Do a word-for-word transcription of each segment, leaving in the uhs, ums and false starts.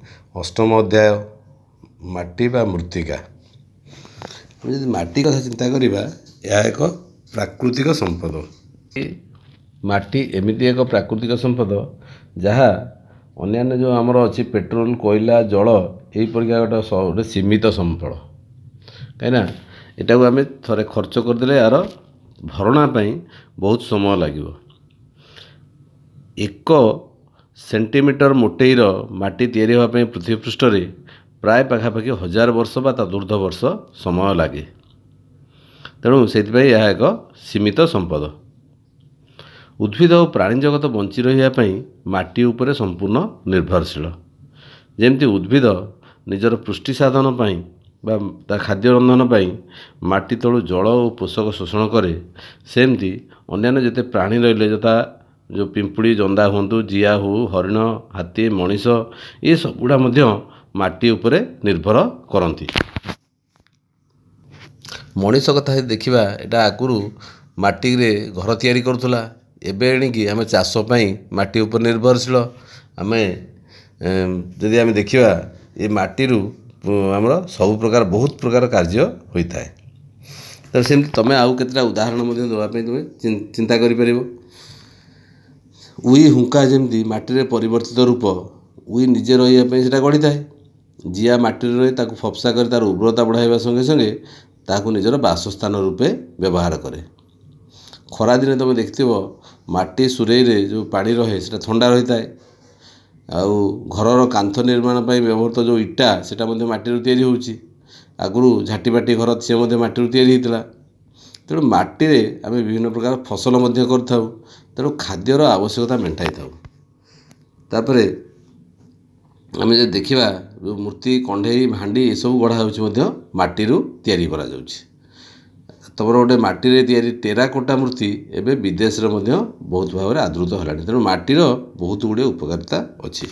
अष्टम अध्याय माटी बा मृत्तिका। यदि माटी कथा चिंता करिबा यह एक प्राकृतिक संपद। माटी एमती एक प्राकृतिक संपद जहाँ अन्य जो आमर अच्छी पेट्रोल कोयला जल यही परिका गोटे सीमित संपद कहीं एटा को आम थे खर्च करदे यार भरणा बहुत समय लगे। एक सेंटीमीटर मोटेर माटी तैयारी होगापी पृथ्वी पृष्ठ रे प्राय पाखापाखि हजार वर्ष बा ऊर्ध वर्ष समय लगे। तेणु से यह एक सीमित संपद। उद्भिद और प्राणी जगत बंची रही माटी उपरे संपूर्ण निर्भरशील। जमती उद्भिद निजर पुष्टि साधन पाई बा ता खाद्य रंधन पाई माटी तलु जल और पोषक शोषण करे, सेमती अन्यान्य जिते प्राणी रहिले जता जो पिंपुड़ी जंदा हूँ जिया हो हरिण हाथी मनीष ये सबुड़ा मध्य माटी उपरे निर्भर करती। मनीष कथा देखिबा एटा आगुरु माटी रे घर तैयारी करुला। एबे एणिकी आम चाष पाई माटी उपर निर्भरशील। आम जदि आम देखिबा ये माटी रु आमर सब प्रकार बहुत प्रकार कार्य होता है। तो सेमती तमें आउ केतटा उदाहरण देवाई तुम चिंता करि परिबो। उई हुंका जमती माटी रे परिवर्तित रूप उई निजे रही से गढ़ी थाए। जिया माटी रही ताकू फपसा कर तार उर्वरता बढ़ाइबा संगे संगे ताकू निजर बासस्थान रूपे व्यवहार करे। खरा दिन तुम देखिथिबो माटी सुरई रे जो पानी रहे से ठंडा रही थाए। आउ घरर कांथ निर्माण पर व्यवहृत जो इटा सेटा मध्य माटी तैयारी होउची। आगुरु झाटी बाटी घर से मध्य माटी तैयारी होता। तेणु माटी रे आम विभिन्न प्रकार फसल मध्य करथाउ। तेणु खाद्यर आवश्यकता मेटाई था। तापरे आम जो देखा जो मूर्ति कंढे भांडी ये सब गढ़ा हो माटी तैयारी करा जाउछि। तमर गोटे माटी रे तैयारी टेराकोटा मूर्ति एवं विदेश रे मध्य बहुत भाव में आदृत होलानी। तेणु माटीर बहुत गुड़े उपकारिता अच्छी।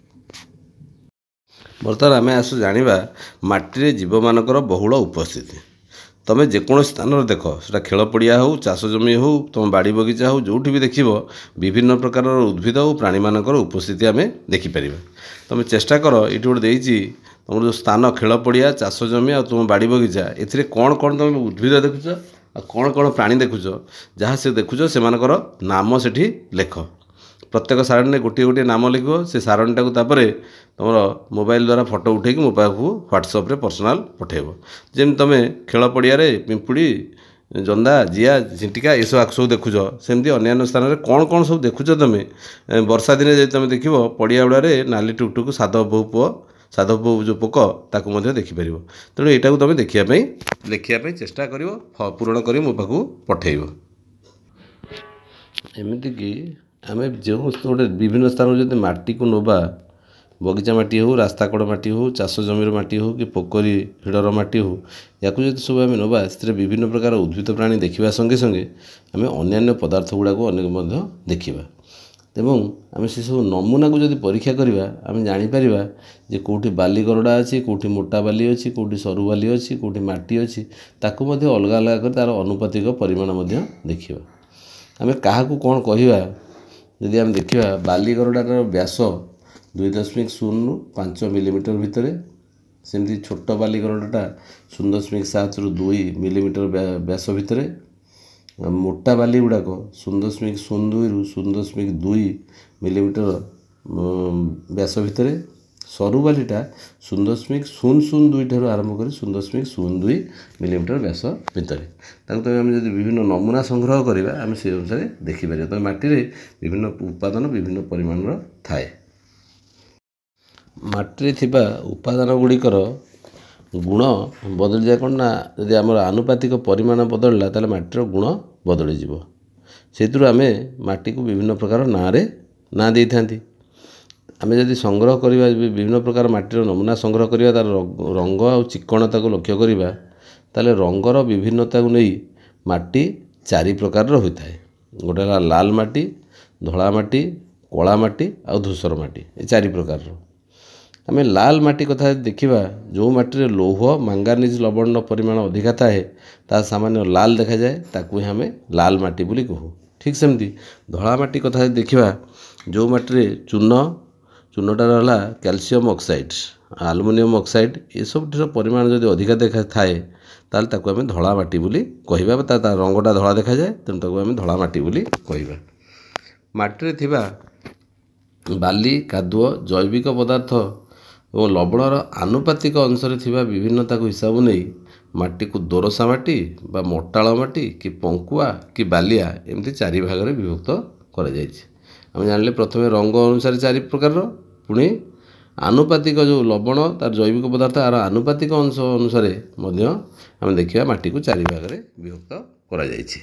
बर्तमान आम आस जाना माटी जीव मानकर बहुल उपस्थिति। तुम जेकोसी स्थान देख से खेल पड़िया हो चाष जमी हो तुम बाड़ी बगीचा हो जो भी देख विभिन्न प्रकार उद्भिद और प्राणी मानकर उपस्थिति आम देखिपर। तुम चेष्टा कर ये गोटे तुम जो स्थान खेल पड़िया चाष जमी आ तुम बाड़ी बगीचा ए कौन कौन तुम उद्भिद देखुच आ कौन कौन प्राणी देखुच जहाँ से देखुच से नाम से लेख। प्रत्येक सारणी गोटे गोटे नाम लिख से सारणीटा तापर तुम मोबाइल द्वारा फोटो उठे मो पाक व्हाट्सअप रे पर्सनाल पठेब। जमी तुम खेल पड़िया पिंपुड़ी जंदा जिया झिंटिका ये सब सब देखुच सेमती अन्य स्थान में कौन कौन सब देखुच। तुम वर्षा दिन जब तुम देख पड़िया गुड़ा नाली टुकटुक साधव बहु पुओ साधव बहु जो पोक ताकू देखिपर। तेणु यहाँ तुम देखापी लिखापी चेष्टा कर पूरण कर मो पाक पठेब। एमतीक आम जो गोटे विभिन्न स्थान जब माटी को नवा बगीचा माटी हो रास्ता कड़ माटी हो चाष जमीर माटी हो कि पोखरी हिड़र माटी हो या जो सब आम नवा से विभिन्न प्रकार उद्भिद प्राणी देखा संगे संगे आम अन्य पदार्थ गुड़ाक अनेक देखा। एवं आम से सब नमूना को जब परीक्षा करवा आम जापर जे कौटी बाली गरड़ा अच्छी कौटी मोटा बाली अच्छी कौटी सरू बाली अच्छी कौटी माटी अच्छी ताकू अलग अलग कर तार अनुपातिक परिमाण देखा। आम क्या कौन कहवा यदि आम देखा बाली गरड़ार व्यास दुई दशमिक शून्य पांच मिलीमीटर भितर सेमती छोट बाली गरड़ाटा शून्य दशमिक सात रु दुई मिलीमीटर व्यास भितर मोटा बाली गुड़ाक शून्य दशमिक शून्य दुई रु शून्य दशमिक दुई मिलीमीटर व्यास भितर सरू बालीटा शून्य दशमिक शून्य शून्य दुई ठार आरंभ कर शून्य दशमिक शून्य दुई मिलीमीटर व्यास भितर ताकू तुम आम जब विभिन्न नमूना संग्रह करवा आम से अनुसार देखिपर। तुम माटी विभिन्न उपादान विभिन्न परिमाण थाए। माटी थिबा उपादान गुड़िकर गुण बदली जाए कौन ना यदि आम आनुपातिक परिमाण बदलला ताले माटीर गुण बदली जीव। से आम माटी को विभिन्न प्रकार ना रे ना दे था। आम जदि संग्रह करवा विभिन्न प्रकार माटीर नमूना संग्रह करवा तार रंग और चिकणता को लक्ष्य करवा ताले रंगर विभिन्नता को नहीं माटी चारि प्रकार होता है। गोटे लाल माटी धला माटी कला माटी और धूसर माटी ये चारि प्रकार। आम लाल माटी कथा देखा जो माटी लौह मांगानिज लवण परिमाण अधिका थाए ता सामान्य लाल देखा जाए ताकू आम लाल माटी बोली कहू। ठीक सेमती धला माटी कथा देखा जो माटी चून चूर्णटार है कैल्शियम ऑक्साइड आलुमिनियम ऑक्साइड ये सब परिमाण जब अधिका देखा थाए ताल ताको आम धला माटी बोली कहवा ता रंगटा धला देखा जाए तेणु ताको आम धला माटी बोली कहवा। माटी थिबा बाली कादुଅ जैविक पदार्थ और लवणर आनुपातिक अंशरे थिबा विभिन्नता को हिसाब नहीं माटी को दोरसा माटी बा मोटाଳ माटी कि पंकुआ कि बालिया एमती चारि भाग में विभक्त करा जायछि। आम जानिले प्रथमे रंग अनुसार चारि प्रकार पुणी आनुपातिक जो लवण तार जैविक पदार्थ आर आनुपातिक अंश अनुसार आम देखा माटी को चारि भाग में विभक्त करा जायछि।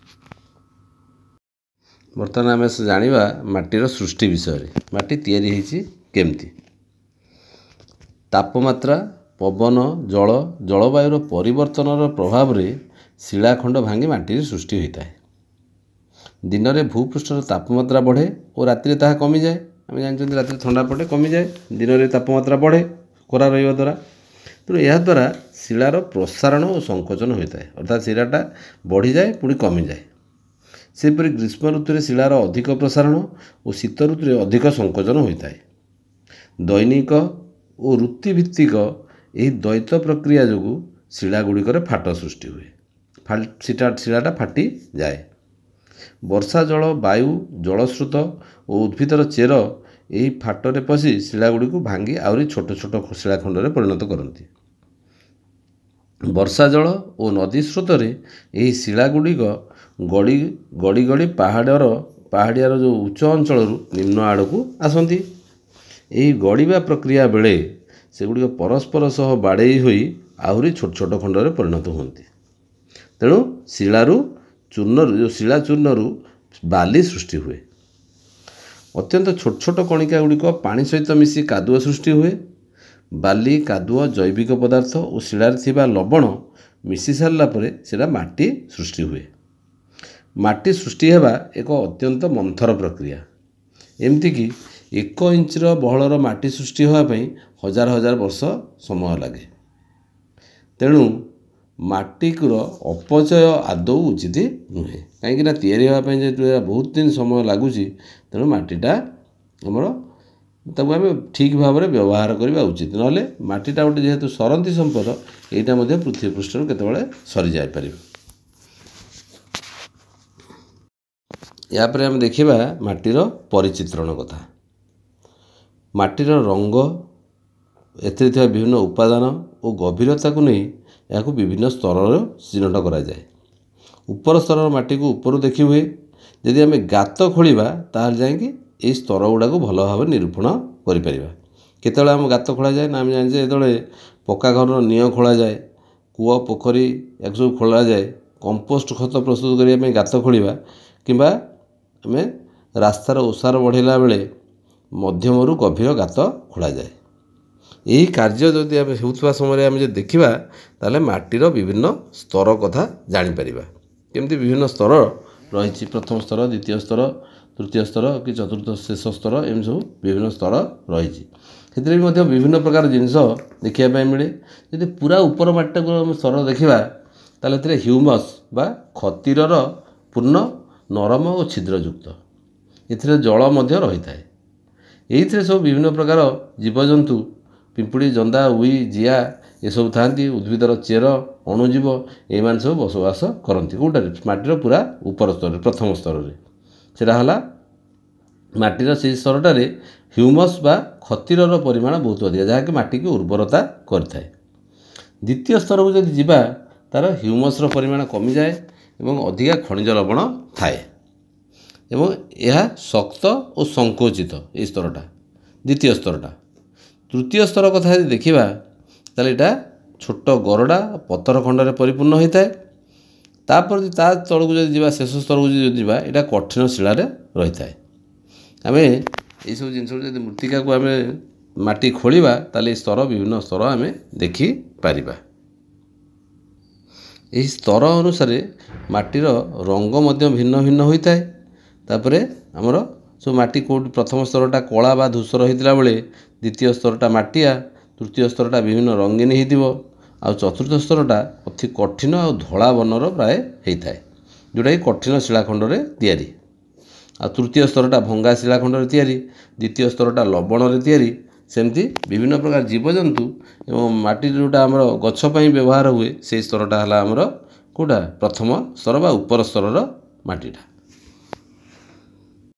बर्तमान आम जानिबा माटीर सृष्टि विषय माटी तैयारी होइछि केमती। तापमात्रा पवन जल जलवायुर परिवर्तन प्रभाव में शिलाखंड भांगी माटी सृष्टि होता है। दिन में भूपृष्ठर तापमात्रा बढ़े और राति ताहा कमी जाए। आम जानते राति ठंडा पड़े कमी जाए दिन में तापमात्रा बढ़े खरा रहा द्वारा तेणु यह द्वारा शिलार प्रसारण और संकोचन होता है अर्थात शिलाटा बढ़ी जाए पुणी कमी जाए। सेपरि ग्रीष्म ऋतु शिलार अधिक प्रसारण और शीत ऋतु अधिक संकोचन होता है। दैनिक और ऋतुभित्तिक यही द्वैत प्रक्रिया जो शिलागुड़िकर फाट सृष्टि हुए फाटा शिलाटा फाटी जाए। वर्षा जल वायु जलस्रोत और उद्भिदर चेर यही फाटरे पशि शिलागुड़ी को भांगी आहरी छोट छोट शिलाखंड में परिणत करती। वर्षा जल और नदी स्रोत यही शिलागुड़िक गड़ी गड़ी गड़ी पहाड़र पहाड़ियार जो उच्च अंचल निम्न आड़ को आसती। यही गड़िबा प्रक्रिया बेले सेगुड़िक परस्पर सह बाड़े होई आहरी छोट छोट खंड में परिणत होती। तेणु शिलारू चूर्ण जो शिला चूर्णरू बाली सृष्टि हुए। अत्यंत छोट छोट कणिका गुड़िक पानी सहित मिसी कादुଅ सृष्टि हुए। बाली कादुଅ जैविक पदार्थ और शिलार थिबा लवण मिसी सारा पर सेटा माटी सृष्टि हुए। माटी सृष्टि हेबा एक अत्यंत मंथर प्रक्रिया। एमती कि एक इंचर बहलर माटी सृष्टि होगापी हजार हजार वर्ष समय लगे। तेणु माटीकुर अपचय आदौ उचित नुहे कहीं तैयारी होगापी जेहेतु बहुत दिन समय लगुच तेणु माटीटा आमर ताको आम ठीक भाव में व्यवहार करवा उचित ना माटीटा गोटे जेहेतु सरंती संपद यहाँ पृथ्वी पृष्ठ केतबेले सरी जाय पार। यापर आम देखा माटीर परिचित्रण कथा। माटीर रंग एथिरे थिबा विभिन्न उपादान और गभीरता को नहीं यहाँ विभिन्न स्तर चिन्हट करा जाए। ऊपर स्तर माटी को ऊपर देखी हुए यदि आम गात खोलिबा ताल जाएंगे ये स्तर गुड़ा को भल भाव निरूपण करें। केतले आम गात खोल जाए ना आम जाने जो पक्का घर निय खोल जाए कूଅ पोखरी एक सब खोल जाए कंपोस्ट खत प्रस्तुत करने गात खोलिबा किंबा आम रास्तार ओसार बढ़ेला बेले मध्यमरु गभीर गात खोल जाए। यही कार्य जदि आम होता समय आम देखा ताले माटीर विभिन्न स्तर कथा जापर केमती विभिन्न स्तर रही प्रथम स्तर द्वितीय स्तर तृतीय स्तर कि चतुर्थ शेष स्तर एम सब विभिन्न स्तर रही विभिन्न प्रकार जिनस देखापी मिले। यदि पूरा ऊपर माटी को स्तर देखा ताले ह्यूमस बा खतीर पूर्ण नरम और छिद्रयुक्त ए जल रही था। यही सब विभिन्न प्रकार जीवजंतु पिंपुड़ी जंदा उई जिया ये सब था उद्भिदर चेर अणुजीव ये सब बसवास करती कौटार माटीर पूरा ऊपर स्तर प्रथम स्तर में सेटा माटीर से स्तरटार ह्यूमस बा खतीर परिमाण बहुत अधिक जहाँकि माटी की उर्वरता करता है। द्वितीय स्तर को जब जीवा तार ह्यूमस परिमाण कमी जाए और अधिका खनिज लवण थाए एवं यह शक्त और संकोचित ये स्तरटा द्वितीय स्तरटा। तृतीय स्तर कथा देखा ताले एटा छोट गरडा पत्थर खंड परिपूर्ण होता है। तापर ता तल को जब शेष स्तर को जो जावा यहाँ कठिन शिलार रही है। आम ये सब जिन मृत्तिका को आम माटी खोलिबा ताले स्तर विभिन्न स्तर आम देखिपर। यही स्तर अनुसार माटीर रंग भिन्न भिन्न होता है। तापर आमर सब माटी कौट प्रथम स्तरटा कला बा धूसर होता बेले द्वितीय स्तरटा माटिया तृतीय स्तरटा विभिन्न रंगीन हो आ चतुर्थ स्तरटा अति कठिन और धला वर्णर प्राय होता है जोटा कि कठिन शिलाखंड में तैयारी। ଆଉ ତୃତୀୟ ସ୍ତରଟା ଭଙ୍ଗା ଶିଳା ଖଣ୍ଡରେ ତିଆରି, ଦ୍ୱିତୀୟ ସ୍ତରଟା ଲବଣରେ ତିଆରି। ସେମିତି ବିଭିନ୍ନ ପ୍ରକାର ଜୀବଜନ୍ତୁ ଏବଂ ମାଟି ଯେଉଁଟା ଆମର ଗଛ ପାଇଁ ବ୍ୟବହାର ହୁଏ ସେଇ ସ୍ତରଟା ହେଲା ଆମର କେଉଁଟା ପ୍ରଥମ ସ୍ତର ବା ଉପର ସ୍ତରର ମାଟିଟା।